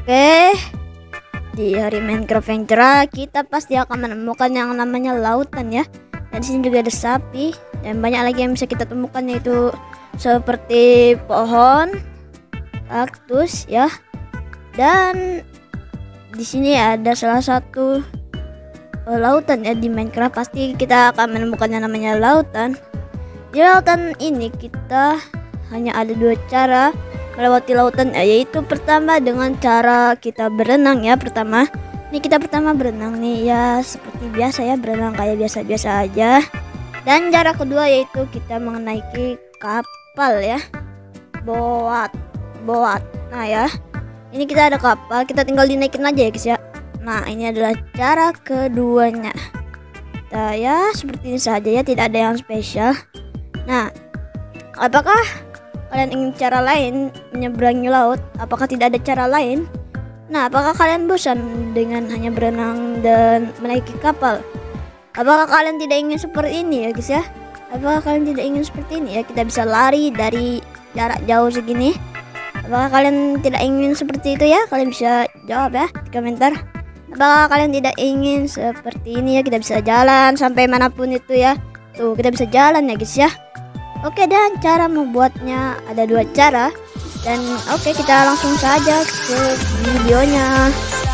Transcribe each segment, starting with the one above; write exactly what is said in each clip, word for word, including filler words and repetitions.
Oke, di hari Minecraft yang cerah kita pasti akan menemukan yang namanya lautan ya. Dan di sini juga ada sapi dan banyak lagi yang bisa kita temukan, yaitu seperti pohon, kaktus ya. Dan di sini ada salah satu uh, lautan ya di Minecraft. Pasti kita akan menemukan yang namanya lautan. Di lautan ini kita hanya ada dua cara melewati lautan, yaitu pertama dengan cara kita berenang ya. Pertama ini kita pertama berenang nih ya, seperti biasa ya, berenang kayak biasa-biasa aja. Dan cara kedua yaitu kita menaiki kapal ya, boat boat nah ya, ini kita ada kapal, kita tinggal dinaikin aja ya guys ya. Nah ini adalah cara keduanya. Kita ya seperti ini saja ya, tidak ada yang spesial. Nah, apakah kalian ingin cara lain menyeberangi laut? Apakah tidak ada cara lain? Nah, apakah kalian bosan dengan hanya berenang dan menaiki kapal? Apakah kalian tidak ingin seperti ini ya guys ya? Apakah kalian tidak ingin seperti ini ya? Kita bisa lari dari jarak jauh segini. Apakah kalian tidak ingin seperti itu ya? Kalian bisa jawab ya di komentar. Apakah kalian tidak ingin seperti ini ya? Kita bisa jalan sampai manapun itu ya. Tuh, kita bisa jalan ya guys ya. Oke, dan cara membuatnya ada dua cara. Dan oke, kita langsung saja ke videonya.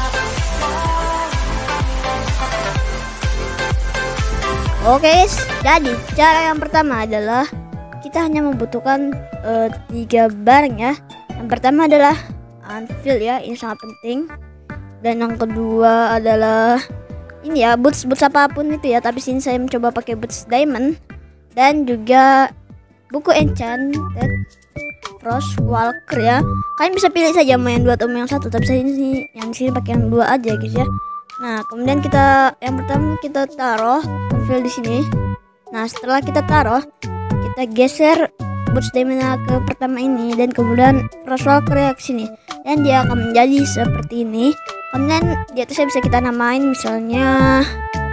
Oke guys, jadi cara yang pertama adalah kita hanya membutuhkan uh, tiga barang ya. Yang pertama adalah anvil ya, ini sangat penting. Dan yang kedua adalah ini ya, boots boots apapun itu ya, tapi sini saya mencoba pakai boots diamond. Dan juga buku enchanted Frost Walker ya. Kalian bisa pilih saja mau yang dua atau mau yang satu, tapi saya ini yang sini pakai yang dua aja guys ya. Nah, kemudian kita yang pertama kita taruh anvil di sini. Nah, setelah kita taruh, kita geser boots diamond ke pertama ini dan kemudian Frost Walker ya ke sini. Dan dia akan menjadi seperti ini. Kemudian di atasnya bisa kita namain misalnya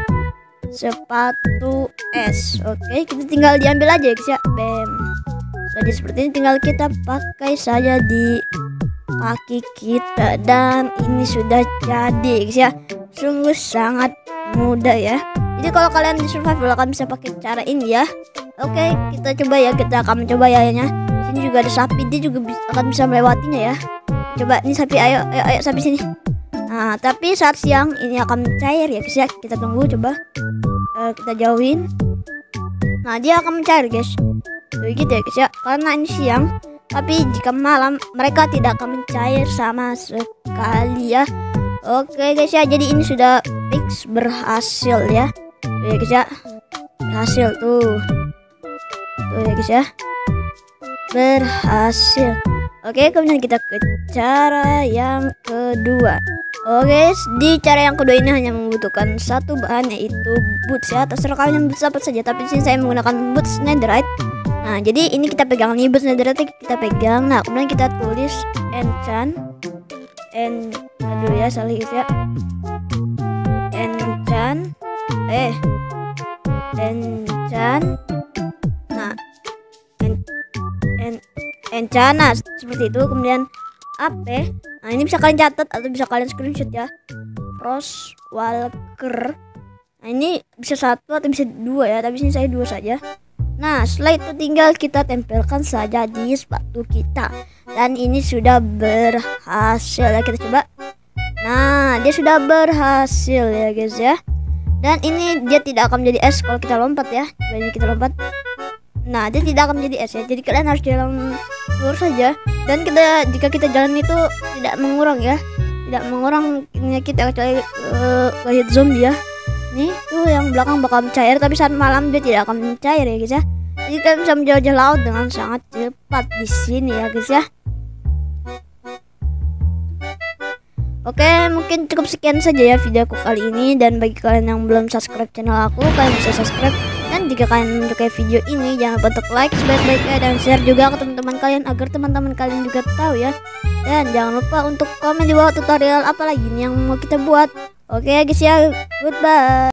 sepatu es. Oke, kita tinggal diambil aja guys ya. Bam. Jadi seperti ini, tinggal kita pakai saja di kaki kita dan ini sudah jadi guys ya. Sungguh sangat mudah ya. Jadi kalau kalian di survival kalian bisa pakai cara ini ya. Oke, kita coba ya, kita akan mencoba ya ya. Sini juga ada sapi, dia juga bisa, akan bisa melewatinya ya. Coba ini sapi, ayo ayo ayo sapi sini. Nah, tapi saat siang ini akan mencair ya guys ya. Kita tunggu, coba uh, kita jauhin. Nah, dia akan mencair guys. Tuh gitu ya guys ya, karena ini siang. Tapi jika malam mereka tidak akan mencair sama sekali ya. Oke guys ya, jadi ini sudah fix berhasil ya. Tuh ya guys ya, berhasil tuh. Tuh ya guys ya, berhasil. Oke, kemudian kita ke cara yang kedua. Oke, di cara yang kedua ini hanya membutuhkan satu bahan, yaitu boots ya. Terserah kalian boots apa saja, tapi di sini saya menggunakan boots netherite. Nah, jadi ini kita pegang nih, boots netherite kita pegang. Nah, kemudian kita tulis enchant en aduh ya salah guys ya. Enchant eh enchant nah en, en, enchant nah, seperti itu. Kemudian apa? Nah, ini bisa kalian catat atau bisa kalian screenshot ya. Frost Walker. Nah, ini bisa satu atau bisa dua ya, tapi sini saya dua saja. Nah, setelah itu tinggal kita tempelkan saja di sepatu kita. Dan ini sudah berhasil ya, kita coba. Nah, dia sudah berhasil ya guys ya. Dan ini dia tidak akan menjadi es kalau kita lompat ya. Coba ini kita lompat. Nah, dia tidak akan menjadi es ya. Jadi kalian harus jalan lurus saja. Dan kita jika kita jalan itu tidak mengurang ya. Tidak mengurang kita kecuali uh, kayak zombie ya. Nih tuh yang belakang bakal mencair, tapi saat malam dia tidak akan mencair ya guys ya. Jadi kalian bisa menjajah laut dengan sangat cepat di sini ya guys ya. Oke, mungkin cukup sekian saja ya videoku kali ini. Dan bagi kalian yang belum subscribe channel aku, kalian bisa subscribe. Dan jika kalian menyukai video ini, jangan lupa untuk like sebaik-baiknya dan share juga ke teman-teman kalian agar teman-teman kalian juga tahu ya. Dan jangan lupa untuk komen di bawah tutorial apa lagi nih yang mau kita buat. Oke guys ya, goodbye.